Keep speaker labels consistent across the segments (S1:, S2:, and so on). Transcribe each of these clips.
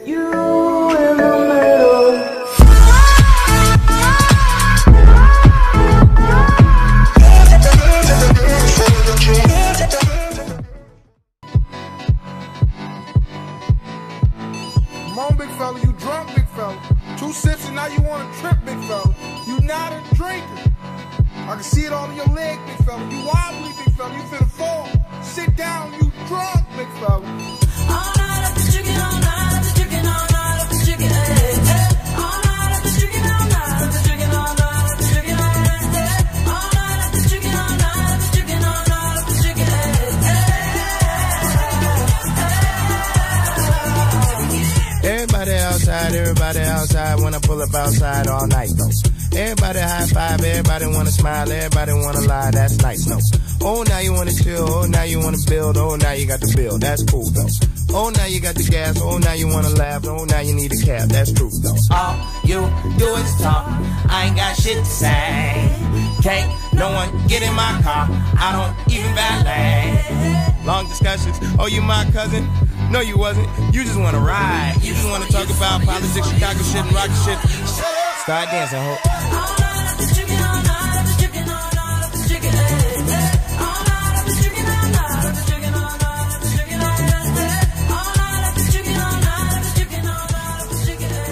S1: You in the middle.
S2: Come on, big fella, you drunk, big fella. 2 sips and now you want to trip, big fella. You not a drinker. I can see it all in your leg, big fella. You wobbly, big fella. You finna fall. Sit down, you drunk, big fella.
S3: All night after drinking, all night after drinking, all night after drinking, hey, hey. All night after drinking, all night after drinking, all night after drinking, hey, hey. All night after drinking, all night after drinking, all night after drinking, hey, hey.
S4: Everybody outside, when I pull up outside all night though. Everybody high five, everybody wanna smile, everybody wanna lie, that's nice, no. Oh, now you wanna chill, oh, now you wanna build, oh, now you got the bill, that's cool though. Oh, now you got the gas, oh, now you wanna laugh, oh, now you need a cab, that's true though.
S5: All you do is talk, I ain't got shit to say. Can't no one get in my car, I don't even valet.
S4: Long discussions, oh, you my cousin? No, you wasn't, you just wanna ride. You just wanna talk about politics, Chicago shit, and rocket shit. Start dancing, ho.
S3: All night after drinking, all night after drinking, all night after drinking, hey, hey. All night after drinking, all night after drinking, all night after drinking, hey, hey. All night after drinking, all night after drinking, all night after drinking, hey,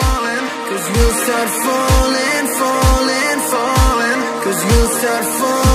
S1: We'll start falling, falling, falling, 'cause we'll start falling.